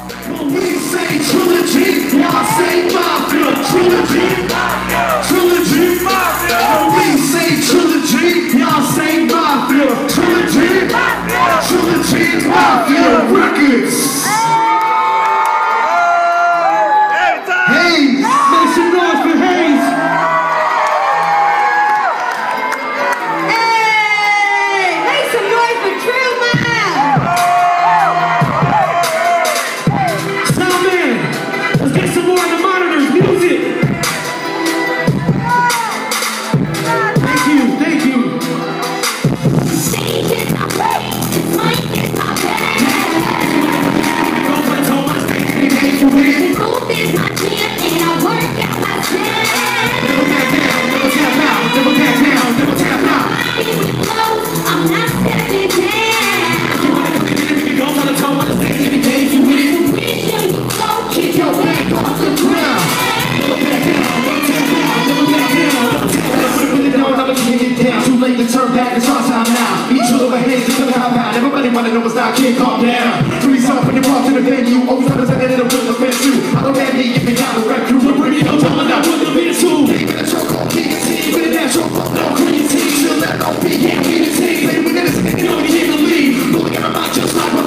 When we say trilogy, y'all say Mafia. Trilogy, trilogy, Mafia. When we say trilogy, y'all say Mafia. Trilogy, trilogy, Mafia Records. Haze, make some noise for Haze. Hey, make some noise for Trilogy. Soundman, let's get some more on the monitors. Music. Thank you, thank you. Stage is my place, mic is my bag. Move is my jam, and I work out my stand. Never back down, never tap out, never back down, never tap out. Body with clothes, I'm not stepping down. Go on the toe, on the stage, any day you win. Vision, so Keep your back off the ground. Never back down, never tap out, never back down, never tap out. Really know never can get down. Too late to turn back, it's our time now. Each other over hands until the hop out. Everybody wanna know what's not, can't calm down. Free yourself when you walk to the venue. Always represented in a real offense too. I don't have me if you got a rep crew. We're bringing no time, I'm not with the bitch too. Keep it a choke on guillotine. With a natural flow, no creatine. Still that don't be, yeah, we the team. Baby, we did this, you know we can't believe. Moving in my mind just like